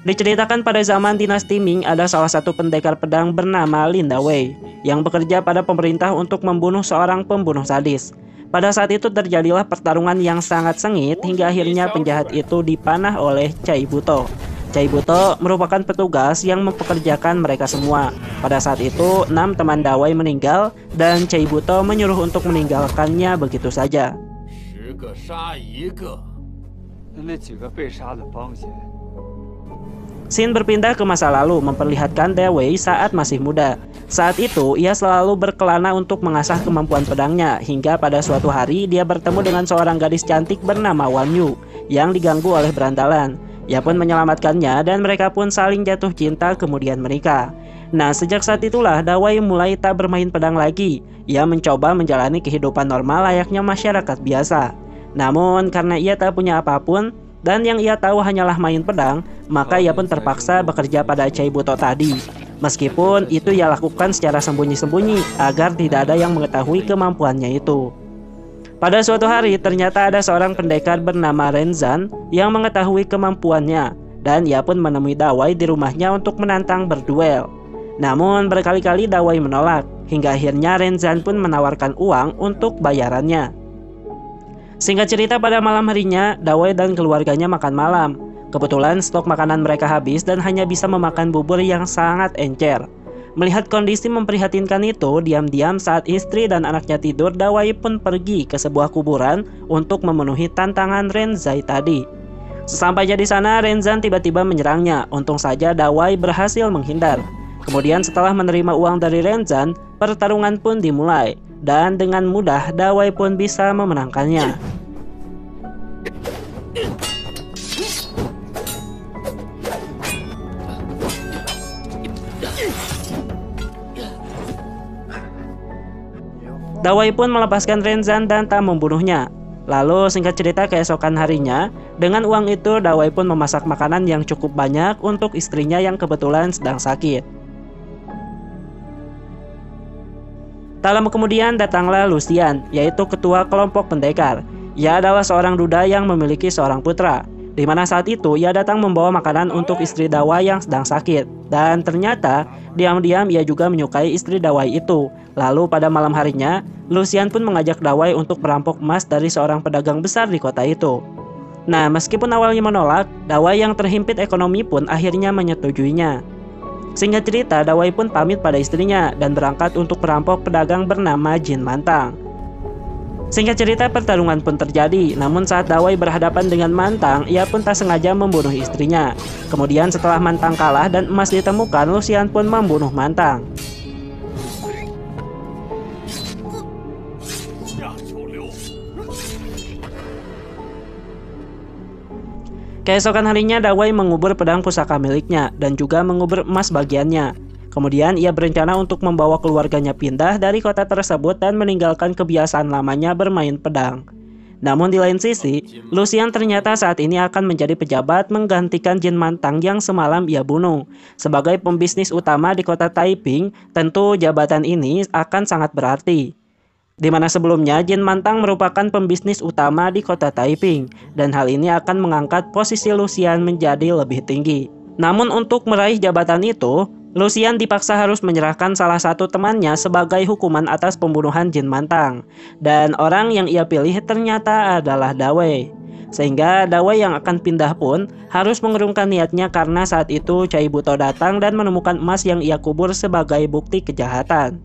Diceritakan pada zaman dinasti Ming ada salah satu pendekar pedang bernama Lin Dawei yang bekerja pada pemerintah untuk membunuh seorang pembunuh sadis. Pada saat itu terjadilah pertarungan yang sangat sengit hingga akhirnya penjahat itu dipanah oleh Cai Buto. Cai Buto merupakan petugas yang mempekerjakan mereka semua. Pada saat itu 6 teman Dawei meninggal dan Cai Buto menyuruh untuk meninggalkannya begitu saja. Scene berpindah ke masa lalu memperlihatkan Dawei saat masih muda. Saat itu ia selalu berkelana untuk mengasah kemampuan pedangnya hingga pada suatu hari dia bertemu dengan seorang gadis cantik bernama Wan Yu yang diganggu oleh berandalan. Ia pun menyelamatkannya dan mereka pun saling jatuh cinta kemudian menikah. Nah, sejak saat itulah Dawei mulai tak bermain pedang lagi. Ia mencoba menjalani kehidupan normal layaknya masyarakat biasa. Namun karena ia tak punya apapun dan yang ia tahu hanyalah main pedang, maka ia pun terpaksa bekerja pada Cai Buto tadi. Meskipun itu ia lakukan secara sembunyi-sembunyi agar tidak ada yang mengetahui kemampuannya itu. Pada suatu hari ternyata ada seorang pendekar bernama Renzan yang mengetahui kemampuannya dan ia pun menemui Dawei di rumahnya untuk menantang berduel. Namun berkali-kali Dawei menolak hingga akhirnya Renzan pun menawarkan uang untuk bayarannya. Singkat cerita pada malam harinya Dawei dan keluarganya makan malam. Kebetulan stok makanan mereka habis dan hanya bisa memakan bubur yang sangat encer. Melihat kondisi memprihatinkan itu, diam-diam saat istri dan anaknya tidur, Dawei pun pergi ke sebuah kuburan untuk memenuhi tantangan Renzai tadi. Sesampainya di sana, Renzan tiba-tiba menyerangnya. Untung saja Dawei berhasil menghindar. Kemudian setelah menerima uang dari Renzan, pertarungan pun dimulai. Dan dengan mudah Dawei pun bisa memenangkannya. Dawei pun melepaskan Renzan dan tak membunuhnya. Lalu singkat cerita keesokan harinya, dengan uang itu Dawei pun memasak makanan yang cukup banyak untuk istrinya yang kebetulan sedang sakit. Tak lama kemudian datanglah Lucian, yaitu ketua kelompok pendekar. Ia adalah seorang duda yang memiliki seorang putra, di mana saat itu ia datang membawa makanan untuk istri Dawei yang sedang sakit. Dan ternyata diam-diam ia juga menyukai istri Dawei itu. Lalu pada malam harinya, Lucian pun mengajak Dawei untuk merampok emas dari seorang pedagang besar di kota itu. Nah, meskipun awalnya menolak, Dawei yang terhimpit ekonomi pun akhirnya menyetujuinya. Singkat cerita, Dawei pun pamit pada istrinya dan berangkat untuk merampok pedagang bernama Jin Mantang. Singkat cerita, pertarungan pun terjadi. Namun saat Dawei berhadapan dengan Mantang, ia pun tak sengaja membunuh istrinya. Kemudian setelah Mantang kalah dan emas ditemukan, Lucian pun membunuh Mantang. Keesokan harinya Dawei mengubur pedang pusaka miliknya dan juga mengubur emas bagiannya. Kemudian ia berencana untuk membawa keluarganya pindah dari kota tersebut dan meninggalkan kebiasaan lamanya bermain pedang. Namun di lain sisi, Lucian ternyata saat ini akan menjadi pejabat menggantikan Jin Mantang yang semalam ia bunuh. Sebagai pembisnis utama di kota Taiping, tentu jabatan ini akan sangat berarti. Di mana sebelumnya Jin Mantang merupakan pembisnis utama di kota Taiping, dan hal ini akan mengangkat posisi Lucian menjadi lebih tinggi. Namun untuk meraih jabatan itu, Lucian dipaksa harus menyerahkan salah satu temannya sebagai hukuman atas pembunuhan Jin Mantang, dan orang yang ia pilih ternyata adalah Dawei. Sehingga Dawei yang akan pindah pun harus mengurungkan niatnya karena saat itu Cai Buto datang dan menemukan emas yang ia kubur sebagai bukti kejahatan.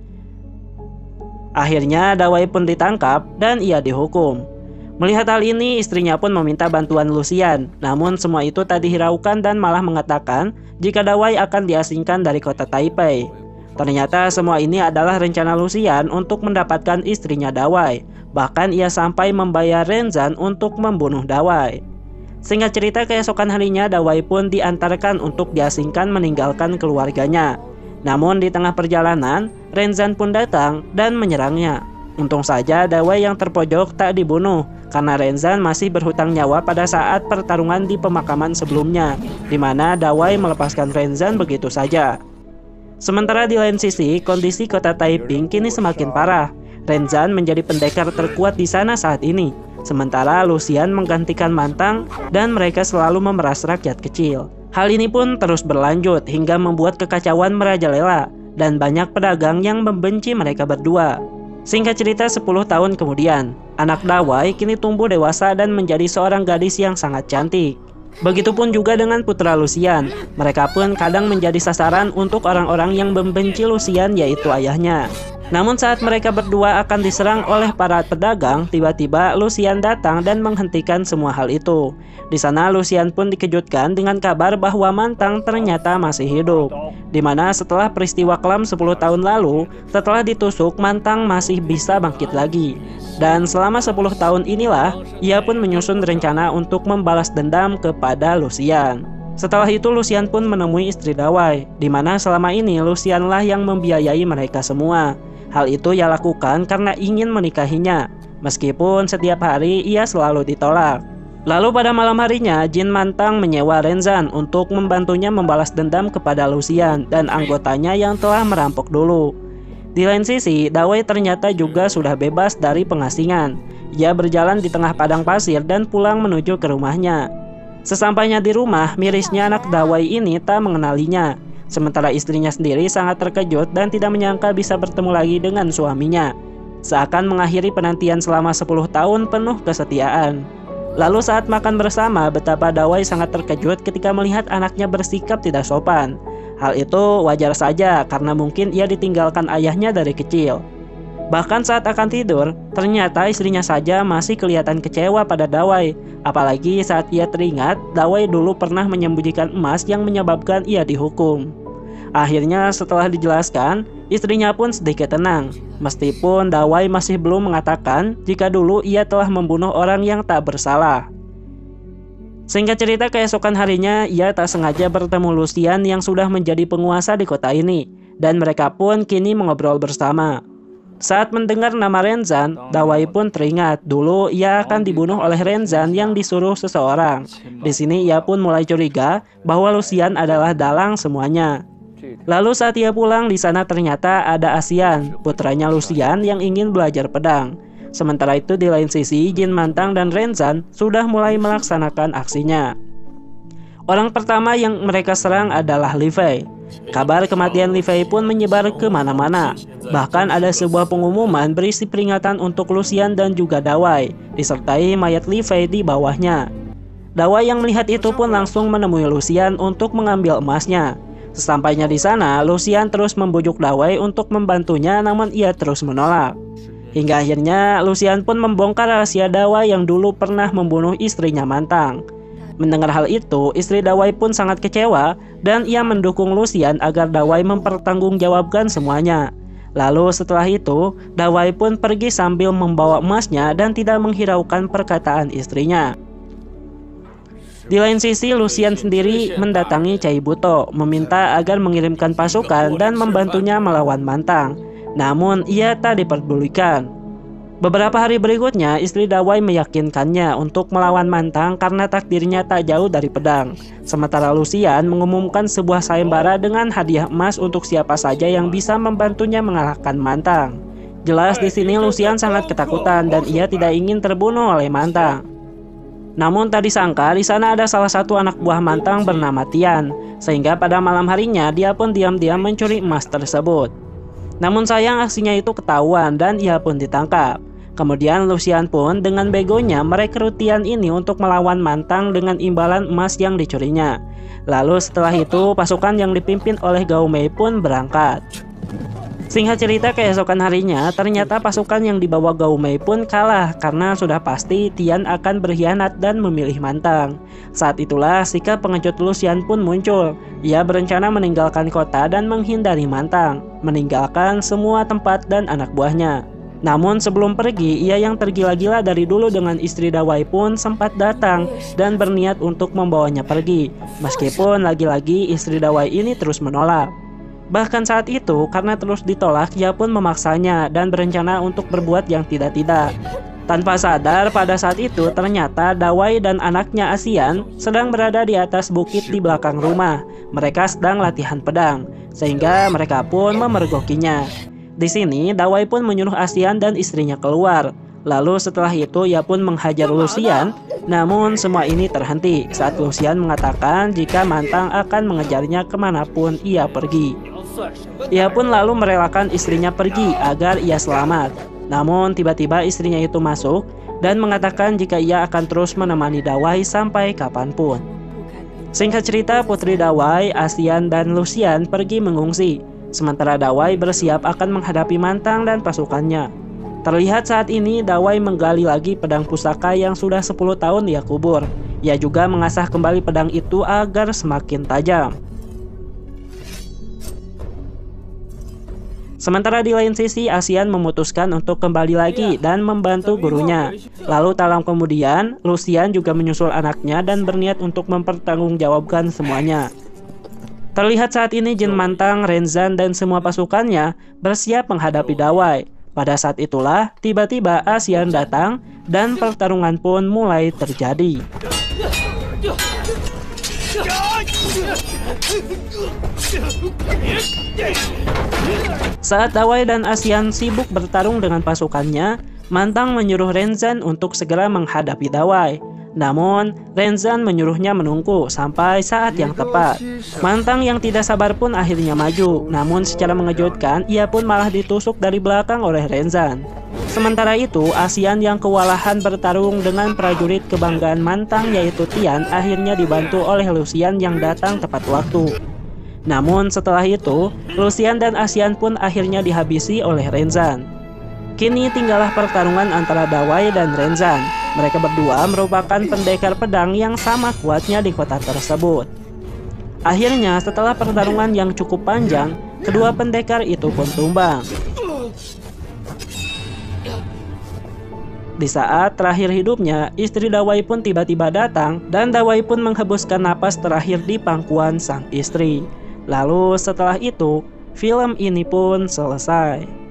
Akhirnya Dawei pun ditangkap dan ia dihukum. Melihat hal ini, istrinya pun meminta bantuan Lucian. Namun semua itu tak dihiraukan dan malah mengatakan jika Dawei akan diasingkan dari kota Taipei. Ternyata semua ini adalah rencana Lucian untuk mendapatkan istrinya Dawei. Bahkan ia sampai membayar Renzan untuk membunuh Dawei. Singkat cerita, keesokan harinya Dawei pun diantarkan untuk diasingkan meninggalkan keluarganya. Namun di tengah perjalanan, Renzan pun datang dan menyerangnya. Untung saja Dawei yang terpojok tak dibunuh, karena Renzan masih berhutang nyawa pada saat pertarungan di pemakaman sebelumnya, di mana Dawei melepaskan Renzan begitu saja. Sementara di lain sisi, kondisi kota Taiping kini semakin parah. Renzan menjadi pendekar terkuat di sana saat ini, sementara Lucian menggantikan Mantang dan mereka selalu memeras rakyat kecil. Hal ini pun terus berlanjut hingga membuat kekacauan merajalela dan banyak pedagang yang membenci mereka berdua. Singkat cerita, 10 tahun kemudian, anak Dawai kini tumbuh dewasa dan menjadi seorang gadis yang sangat cantik. Begitupun juga dengan putra Lucian, mereka pun kadang menjadi sasaran untuk orang-orang yang membenci Lucian, yaitu ayahnya. Namun saat mereka berdua akan diserang oleh para pedagang, tiba-tiba Lucian datang dan menghentikan semua hal itu. Di sana Lucian pun dikejutkan dengan kabar bahwa Mantang ternyata masih hidup. Dimana setelah peristiwa kelam 10 tahun lalu, setelah ditusuk, Mantang masih bisa bangkit lagi. Dan selama 10 tahun inilah, ia pun menyusun rencana untuk membalas dendam kepada Lucian. Setelah itu Lucian pun menemui istri Dawai, di mana selama ini Lucianlah yang membiayai mereka semua. Hal itu ia lakukan karena ingin menikahinya, meskipun setiap hari ia selalu ditolak. Lalu pada malam harinya, Jin Mantang menyewa Renzan untuk membantunya membalas dendam kepada Lucian dan anggotanya yang telah merampok dulu. Di lain sisi, Dawai ternyata juga sudah bebas dari pengasingan. Ia berjalan di tengah padang pasir dan pulang menuju ke rumahnya. Sesampainya di rumah, mirisnya anak Dawai ini tak mengenalinya. Sementara istrinya sendiri sangat terkejut dan tidak menyangka bisa bertemu lagi dengan suaminya. Seakan mengakhiri penantian selama 10 tahun penuh kesetiaan. Lalu saat makan bersama, betapa Dawai sangat terkejut ketika melihat anaknya bersikap tidak sopan. Hal itu wajar saja karena mungkin ia ditinggalkan ayahnya dari kecil. Bahkan saat akan tidur, ternyata istrinya saja masih kelihatan kecewa pada Dawai. Apalagi saat ia teringat, Dawai dulu pernah menyembunyikan emas yang menyebabkan ia dihukum. Akhirnya setelah dijelaskan, istrinya pun sedikit tenang. Meskipun Dawai masih belum mengatakan jika dulu ia telah membunuh orang yang tak bersalah. Singkat cerita, keesokan harinya ia tak sengaja bertemu Lucian yang sudah menjadi penguasa di kota ini. Dan mereka pun kini mengobrol bersama. Saat mendengar nama Renzan, Dawai pun teringat dulu ia akan dibunuh oleh Renzan yang disuruh seseorang. Di sini ia pun mulai curiga bahwa Lucian adalah dalang semuanya. Lalu saat ia pulang, di sana ternyata ada Asian, putranya Lucian yang ingin belajar pedang. Sementara itu di lain sisi, Jin Mantang dan Renzan sudah mulai melaksanakan aksinya. Orang pertama yang mereka serang adalah Li Fei. Kabar kematian Li Fei pun menyebar kemana-mana. Bahkan ada sebuah pengumuman berisi peringatan untuk Lucian dan juga Dawai, disertai mayat Li Fei di bawahnya. Dawai yang melihat itu pun langsung menemui Lucian untuk mengambil emasnya. Sesampainya di sana, Lucian terus membujuk Dawai untuk membantunya, namun ia terus menolak. Hingga akhirnya Lucian pun membongkar rahasia Dawai yang dulu pernah membunuh istrinya Mantang. Mendengar hal itu, istri Dawai pun sangat kecewa dan ia mendukung Lucian agar Dawai mempertanggungjawabkan semuanya. Lalu setelah itu, Dawai pun pergi sambil membawa emasnya dan tidak menghiraukan perkataan istrinya. Di lain sisi, Lucian sendiri mendatangi Cai Buto, meminta agar mengirimkan pasukan dan membantunya melawan Mantang. Namun ia tak diperdulikan. Beberapa hari berikutnya, istri Dawai meyakinkannya untuk melawan Mantang karena takdirnya tak jauh dari pedang. Sementara Lucian mengumumkan sebuah sayembara dengan hadiah emas untuk siapa saja yang bisa membantunya mengalahkan Mantang. Jelas di sini Lucian sangat ketakutan dan ia tidak ingin terbunuh oleh Mantang. Namun tak disangka di sana ada salah satu anak buah Mantang bernama Tian, sehingga pada malam harinya dia pun diam-diam mencuri emas tersebut. Namun sayang aksinya itu ketahuan dan ia pun ditangkap. Kemudian Lucian pun dengan begonya merekrut Tian ini untuk melawan Mantang dengan imbalan emas yang dicurinya. Lalu setelah itu pasukan yang dipimpin oleh Gao Mei pun berangkat. Singkat cerita, keesokan harinya ternyata pasukan yang dibawa Gao Mei pun kalah karena sudah pasti Tian akan berkhianat dan memilih Mantang. Saat itulah sikap pengecut Lucian pun muncul. Ia berencana meninggalkan kota dan menghindari Mantang, meninggalkan semua tempat dan anak buahnya. Namun sebelum pergi, ia yang tergila-gila dari dulu dengan istri Dawai pun sempat datang dan berniat untuk membawanya pergi. Meskipun lagi-lagi istri Dawai ini terus menolak. Bahkan saat itu, karena terus ditolak, ia pun memaksanya dan berencana untuk berbuat yang tidak-tidak. Tanpa sadar, pada saat itu ternyata Dawai dan anaknya Asian sedang berada di atas bukit di belakang rumah. Mereka sedang latihan pedang, sehingga mereka pun memergokinya. Di sini, Dawai pun menyuruh Asian dan istrinya keluar. Lalu setelah itu ia pun menghajar Lucian, namun semua ini terhenti saat Lucian mengatakan jika Mantang akan mengejarnya kemanapun ia pergi. Ia pun lalu merelakan istrinya pergi agar ia selamat. Namun tiba-tiba istrinya itu masuk dan mengatakan jika ia akan terus menemani Dawai sampai kapanpun. Singkat cerita, Putri Dawai, Asian, dan Lucian pergi mengungsi, sementara Dawai bersiap akan menghadapi Mantang dan pasukannya. Terlihat saat ini Dawai menggali lagi pedang pusaka yang sudah 10 tahun ia kubur. Ia juga mengasah kembali pedang itu agar semakin tajam. Sementara di lain sisi, Asian memutuskan untuk kembali lagi dan membantu gurunya. Lalu tak lama kemudian, Lucian juga menyusul anaknya dan berniat untuk mempertanggungjawabkan semuanya. Terlihat saat ini Jin Mantang, Renzan, dan semua pasukannya bersiap menghadapi Dawai. Pada saat itulah, tiba-tiba Asian datang dan pertarungan pun mulai terjadi. Saat Dawai dan Asian sibuk bertarung dengan pasukannya, Mantang menyuruh Renzan untuk segera menghadapi Dawai. Namun, Renzan menyuruhnya menunggu sampai saat yang tepat. Mantang yang tidak sabar pun akhirnya maju, namun secara mengejutkan, ia pun malah ditusuk dari belakang oleh Renzan. Sementara itu, Asian yang kewalahan bertarung dengan prajurit kebanggaan Mantang yaitu Tian akhirnya dibantu oleh Lucian yang datang tepat waktu. Namun setelah itu, Lucian dan Asian pun akhirnya dihabisi oleh Renzan. Kini tinggallah pertarungan antara Dawai dan Renzan. Mereka berdua merupakan pendekar pedang yang sama kuatnya di kota tersebut. Akhirnya setelah pertarungan yang cukup panjang, kedua pendekar itu pun tumbang. Di saat terakhir hidupnya, istri Dawai pun tiba-tiba datang dan Dawai pun menghembuskan napas terakhir di pangkuan sang istri. Lalu setelah itu, film ini pun selesai.